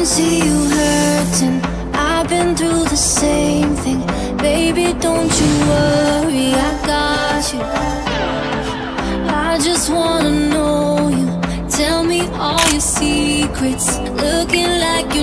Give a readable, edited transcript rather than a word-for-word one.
see you hurting. I've been through the same thing. Baby, don't you worry, I got you. I just wanna know you. Tell me all your secrets. Looking like